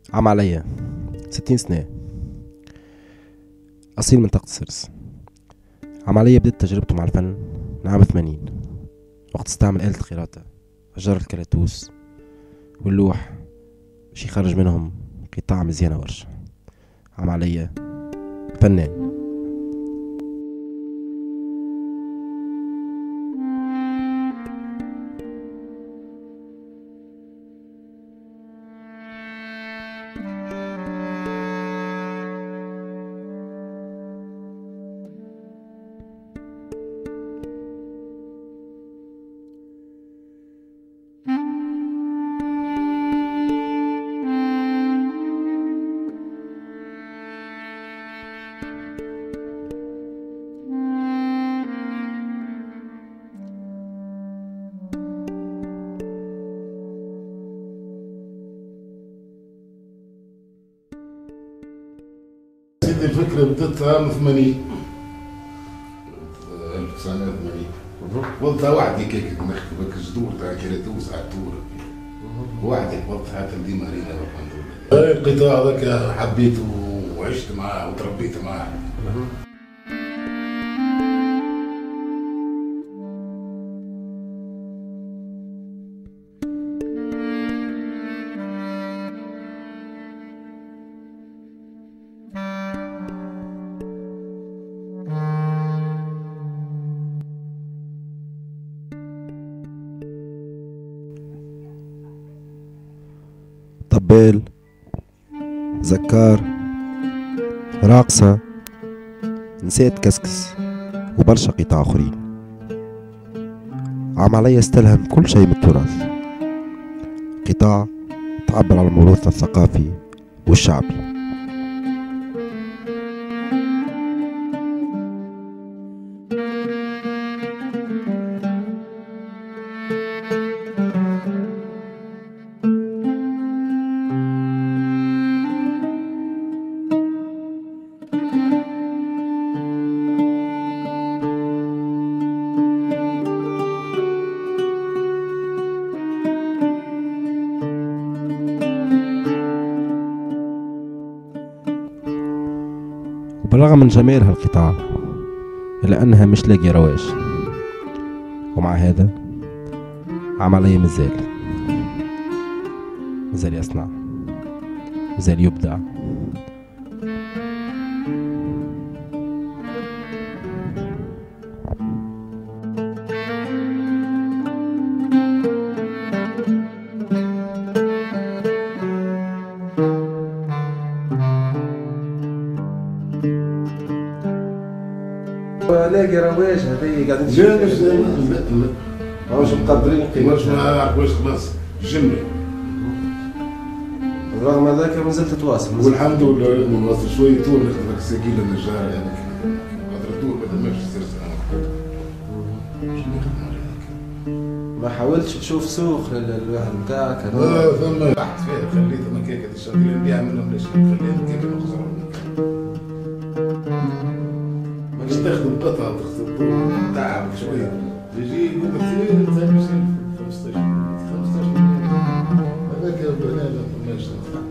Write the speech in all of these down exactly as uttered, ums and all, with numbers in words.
عم عليا ستين سنة، أصيل منطقة سرس. عم عليا بدأت تجربته مع الفن من عام ثمانين، وقت استعمل آلة الخراطة وجر الكراتوس واللوح باش يخرج منهم قطاع مزيانة ورشة. عم عليا فنان. الفكرة بدت عام ثمانين ألف وتسعمائة وثمانين. قبضتها وحدي كيك نخدم هكا الجذور تاع كراتوس على التور وحدي قبضتها حتى ديما رينا الحمد لله. القطاع هذاك حبيته وعشت معاه وتربيت معاه. طبال، زكار، راقصة، نسيت كسكس وبرشا قطع آخرين. عم عليا استلهم كل شيء من التراث، قطاع تعبر عن موروثنا الثقافي والشعبي. بالرغم من جمال هالقطاع إلا أنها مش لاقية رواج، ومع هذا عم عليا مازال مازال يصنع، مازال يبدع. لاقي رواج هذي قاعدين لا لا لا لا ماهوش مقدرين ماهوش قيمتها. ما نعرفوش خلاص جملة. رغم ذلك ما زلت تواصل. والحمد لله نواصل شوية طول نخدم ساكين النجار يعني خاطر طول ما تماش السرس ما حاولتش تشوف سوق للواحد نتاعك؟ لا ثم رحت فيها خليت انا كيكة الشغل اللي نبيع منهم ليش خليت كيكة نخسرهم. ما تستخدم قطعة تخدم تعب شوية يجي يقول لك كثير انت مش خمسطاش خمسطاش هذاك البنادم ما يشتغل.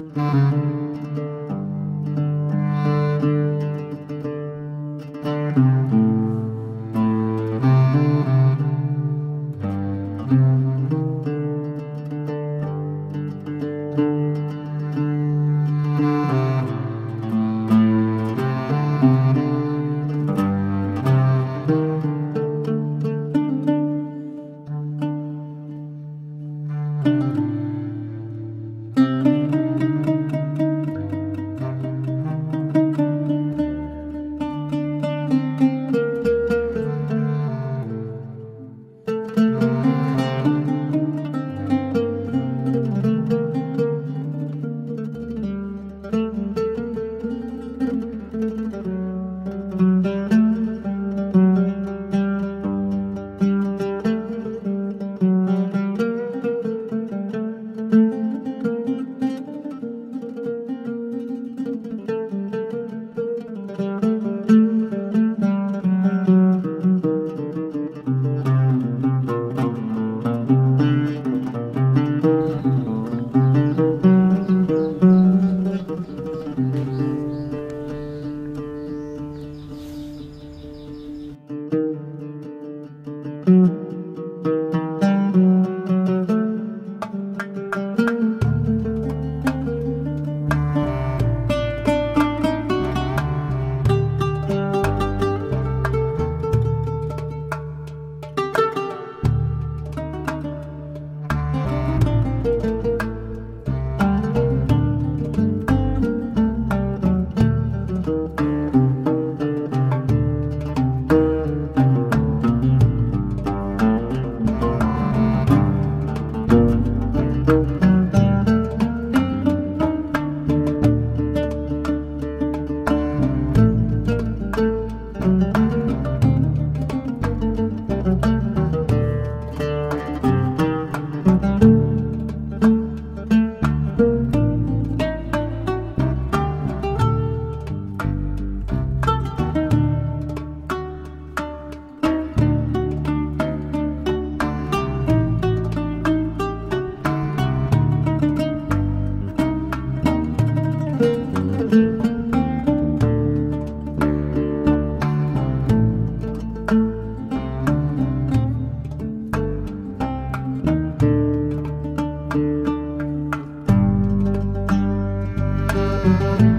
السلامة.